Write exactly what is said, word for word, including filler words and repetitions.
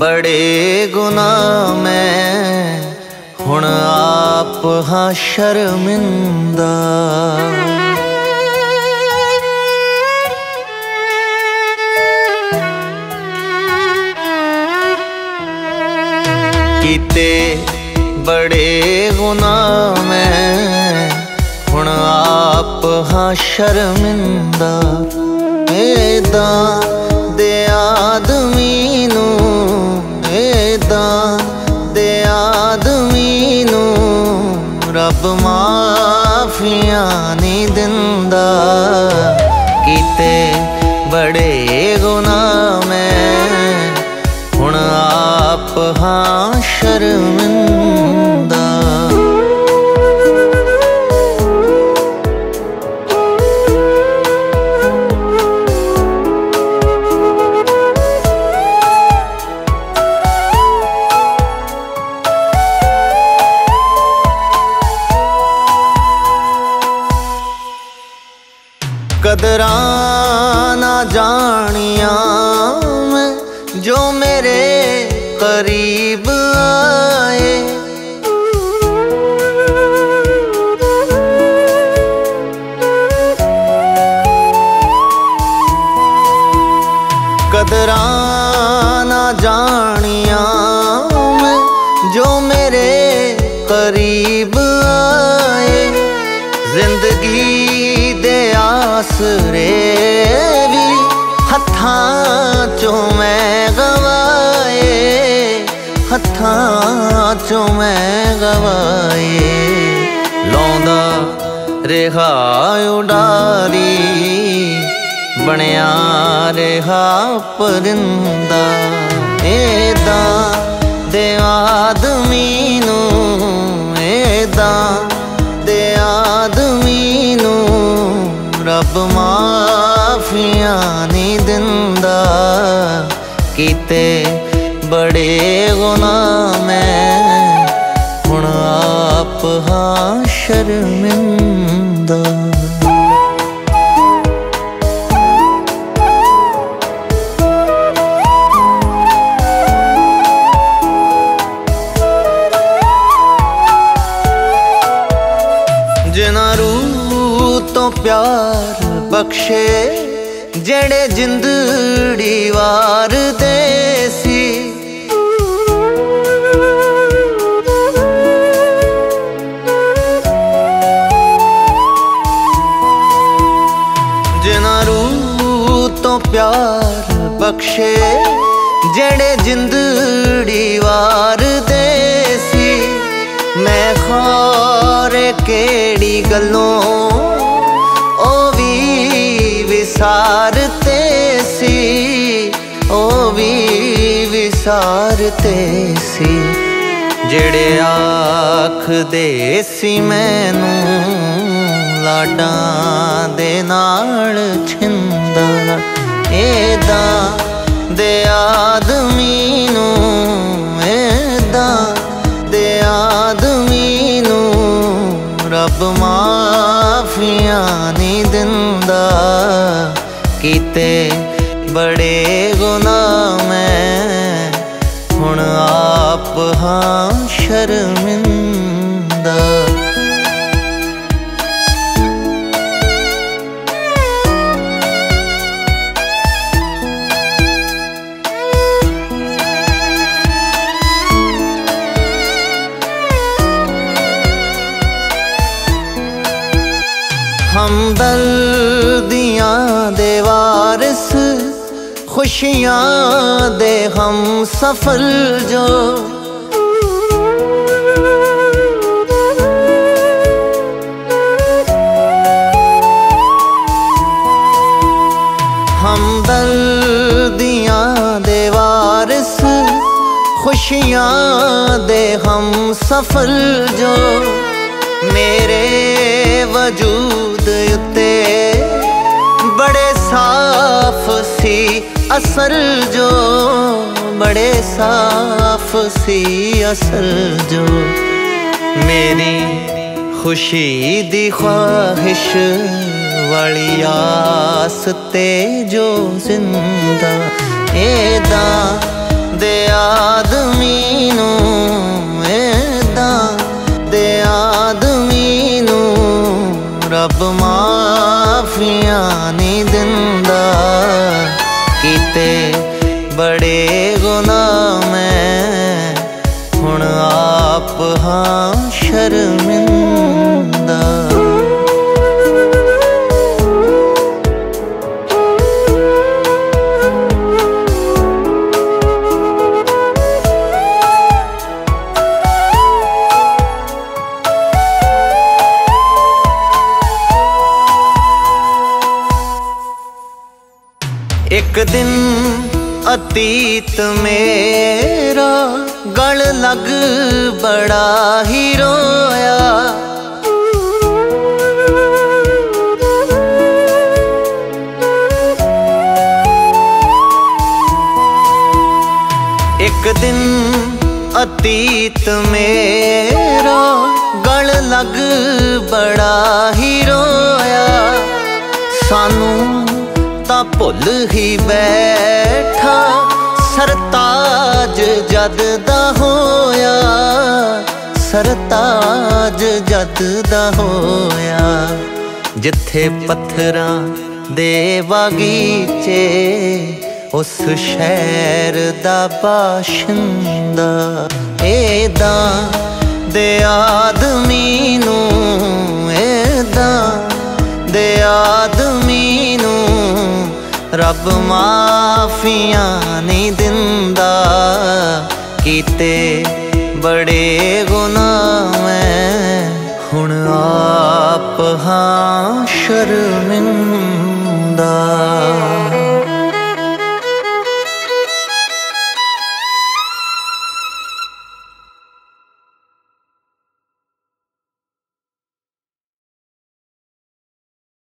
बड़े गुनाह मैं हुण आप हाँ शर्मिंदा। कीते बड़े गुनाह मैं हुण आप हाँ शर्मिंदा। एदा दे आदमी नू एदा दे आदमी नू रब माफियां नहीं दिंदा। कीते बड़े गुनाह मैं हुण आप हाँ शर्मिंदा। कदरां ना जानिया मैं जो मेरे करीब आए। कदरां ना जानिया मैं जो मेरे करीब आए। जिंदगी दे आसरे भी हत्थां चों मैं गवाए। हत्थां चों मैं गवाए। लौंदा रेहा उडारी बनिया रेहा परिंदा। एदा दे आदमी नू एदा दे आदमी नू रब माफियां नहीं दिंदा। कीते बड़े गुनाह मैं हुण आप हाँ शर्मिंदा। जिन्हां रूह तो प्यार बख्शे जेड़े जिंदड़ी वार दे सी। जिन्हां रूह तो प्यार बख्शे जेड़े जिंदड़ी वार दे सी। मैं खारे केड़ी गल्लों ओ भी विसारते सी। ओ भी विसारते सी। जेड़े आख दे सी मैनू लाडां दे नाल छिंदा। एदा दे आदमी नू एदा दे आदमी नू रब माफियां नहीं दिंदा। कीते बड़े गुनाह मैं हुण आप हाँ शर्मिंदा। हमदर्दियां दे वारिस खुशियां दे हम सफर जो। हमदर्दियां दे वारिस खुशियां दे हम सफर जो। मेरे वजूद उत्ते बड़े साफ सी असर जो। बड़े साफ सी असर जो। मेरी खुशी दी ख्वाहिश वाली आस ते जो जिंदा। एदा दे आदमी नू, ऐदां दे आदमी नू रब माफियां नहीं दिंदा। कीते बड़े गुनाह मैं हुण आप हाँ शर्मिंदा। एक दिन अतीत मेरा गल लग बड़ा ही रोया। एक दिन अतीत मेरा गल लग बड़ा ही रोया। सानू ता भुल ही बैठा सरताज जद दा होया। सरताज जद दा होया। जिथे पत्थरां दे बागीचे उस शहर दा बाशिंदा। ऐदां दे आदमी नू, ऐदां दे आदमी नू रब माफियां नहीं दिंदा। कीते बड़े गुनाह मैं हुण आप हाँ शर्मिंदा।